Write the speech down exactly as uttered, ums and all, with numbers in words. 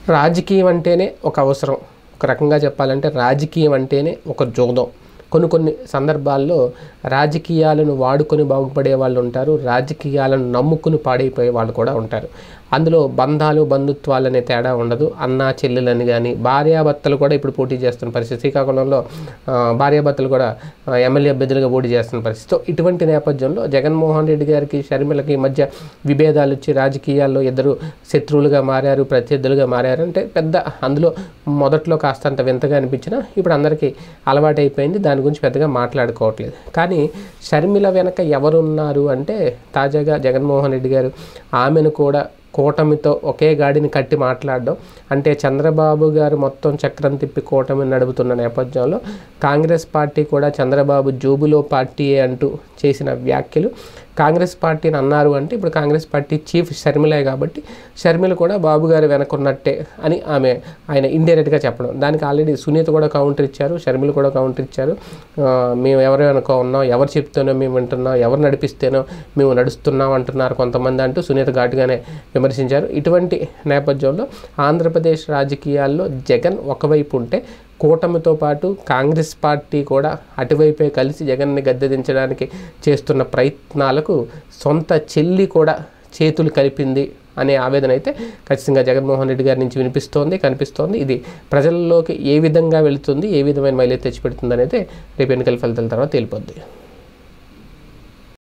రాజకీయం అంటేనే ఒక అవసరం. ఒక రకంగా చెప్పాలంటే రాజకీయం అంటేనే ఒక జోదం. కొన్ని కొన్ని సందర్భాల్లో రాజకీయాలను వాడుకొని బాగుపడే వాళ్ళు ఉంటారు, రాజకీయాలను నమ్ముకుని పాడైపోయే వాళ్ళు కూడా ఉంటారు. అందులో బంధాలు బంధుత్వాలనే తేడా ఉండదు. అన్నా చెల్లెలని కానీ భార్యాభర్తలు కూడా ఇప్పుడు పోటీ చేస్తున్న పరిస్థితి. శ్రీకాకుళంలో భార్యాభర్తలు కూడా ఎమ్మెల్యే అభ్యర్థులుగా పోటీ చేస్తున్న పరిస్థితి. ఇటువంటి నేపథ్యంలో జగన్మోహన్ రెడ్డి గారికి షర్మిలకి మధ్య విభేదాలు వచ్చి రాజకీయాల్లో ఇద్దరు శత్రువులుగా మారారు, ప్రత్యర్థులుగా మారారు. అంటే పెద్ద అందులో మొదట్లో కాస్తంత వింతగా అనిపించినా ఇప్పుడు అందరికీ అలవాటు అయిపోయింది. దాని గురించి పెద్దగా మాట్లాడుకోవట్లేదు. కానీ షర్మిల వెనక ఎవరున్నారు అంటే తాజాగా జగన్మోహన్ రెడ్డి గారు ఆమెను కూడా కూటమితో ఒకే గాడిని కట్టి మాట్లాడడం, అంటే చంద్రబాబు గారు మొత్తం చక్రం తిప్పి కూటమిని నడుపుతున్న నేపథ్యంలో కాంగ్రెస్ పార్టీ కూడా చంద్రబాబు జోబులో పార్టీయే అంటూ చేసిన వ్యాఖ్యలు కాంగ్రెస్ పార్టీని అన్నారు. అంటే ఇప్పుడు కాంగ్రెస్ పార్టీ చీఫ్ షర్మిలే కాబట్టి షర్మిల కూడా బాబు గారు వెనకున్నట్టే అని ఆమె ఆయన ఇండైరెక్ట్గా చెప్పడం. దానికి ఆల్రెడీ సునీత కూడా కౌంటర్ ఇచ్చారు, షర్మిల కూడా కౌంటర్ ఇచ్చారు. మేము ఎవరు వెనక ఉన్నాం, ఎవరు చెప్తేనో మేము వింటున్నాం, ఎవరు నడిపిస్తేనో మేము నడుస్తున్నాం అంటున్నారు కొంతమంది అంటూ సునీత ఘాటుగానే విమర్శించారు. ఇటువంటి నేపథ్యంలో ఆంధ్రప్రదేశ్ రాజకీయాల్లో జగన్ ఒకవైపు ఉంటే కూటమితో పాటు కాంగ్రెస్ పార్టీ కూడా అటువైపే కలిసి జగన్ని గద్దెదించడానికి చేస్తున్న ప్రయత్నాలకు సొంత చెల్లి కూడా చేతులు కలిపింది అనే ఆవేదన అయితే ఖచ్చితంగా జగన్మోహన్ రెడ్డి గారి నుంచి వినిపిస్తోంది, కనిపిస్తోంది. ఇది ప్రజల్లోకి ఏ విధంగా వెళుతుంది, ఏ విధమైన మైలేజ్ తెచ్చిపెడుతుంది అనేది రేపు ఎన్నికల ఫలితాల తర్వాత తేలిపోద్ది.